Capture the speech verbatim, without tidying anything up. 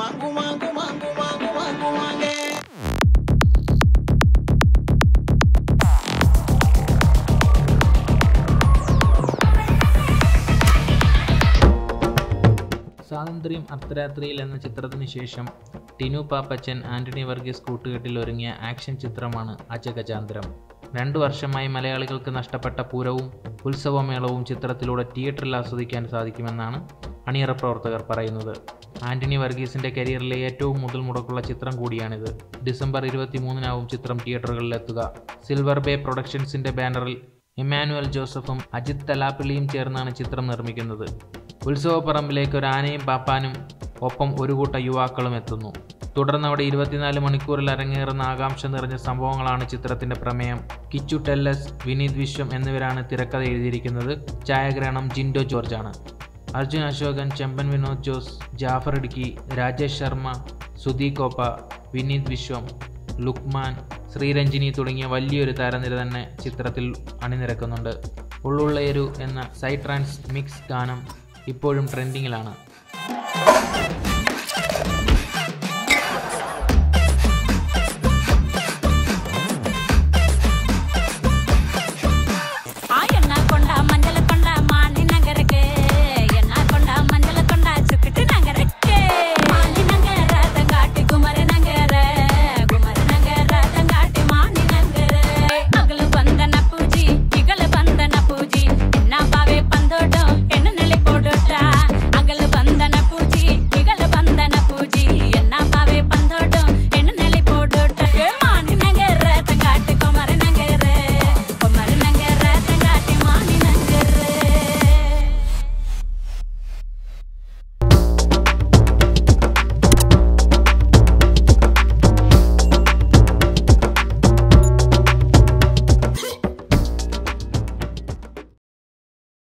സ്വാതന്ത്ര്യം അർദ്ധരാത്രിയിൽ എന്ന ചിത്രത്തിന് ശേഷം ടിനു പാപ്പച്ചൻ ആന്റണി വർഗീസ് കൂട്ടുകെട്ടിൽ ഒരുങ്ങിയ ആക്ഷൻ ചിത്രമാണ് അജഗജാന്തരം. രണ്ടു വർഷമായി മലയാളികൾക്ക് നഷ്ടപ്പെട്ട പൂരവും ഉത്സവമേളവും ചിത്രത്തിലൂടെ തിയേറ്ററിൽ ആസ്വദിക്കാൻ സാധിക്കുമെന്നാണ് അണിയറ പ്രവർത്തകർ പറയുന്നത്. ആന്റണി വർഗീസിന്റെ കരിയറിലെ ഏറ്റവും മുതൽ മുടക്കുള്ള ചിത്രം കൂടിയാണിത്. ഡിസംബർ ഇരുപത്തിമൂന്നിനാവും ചിത്രം തിയേറ്ററുകളിലെത്തുക. സിൽവർ ബേ പ്രൊഡക്ഷൻസിന്റെ ബാനറിൽ ഇമ്മാനുവൽ ജോസഫും അജിത് തലാപ്പിള്ളിയും ചേർന്നാണ് ചിത്രം നിർമ്മിക്കുന്നത്. ഉത്സവപ്പറമ്പിലേക്ക് ഒരു ആനയും പാപ്പാനും ഒപ്പം ഒരു കൂട്ടം യുവാക്കളും എത്തുന്നു. തുടർന്ന് അവിടെ ഇരുപത്തിനാല് മണിക്കൂറിൽ അരങ്ങേറുന്ന ആകാംക്ഷ നിറഞ്ഞ സംഭവങ്ങളാണ് ചിത്രത്തിന്റെ പ്രമേയം. കിച്ചു ടെല്ലസ്, വിനീത് വിശ്വം എന്നിവരാണ് തിരക്കഥ എഴുതിയിരിക്കുന്നത്. ഛായാഗ്രഹണം ജിൻഡോ ജോർജ് ആണ്. അർജുൻ അശോകൻ, ചെമ്പൻ വിനോദ് ജോസ്, ജാഫർ ഇടുക്കി, രാജേഷ് ശർമ്മ, സുധി കോപ്പ, വിനീത് വിശ്വം, ലുക്മാൻ, ശ്രീരഞ്ജിനി തുടങ്ങിയ വലിയൊരു താരനിര തന്നെ ചിത്രത്തിൽ അണിനിരക്കുന്നുണ്ട്. ഉള്ളുള്ളേരു എന്ന സൈട്രാൻസ് മിക്സ് ഗാനം ഇപ്പോഴും ട്രെൻഡിങ്ങിലാണ്.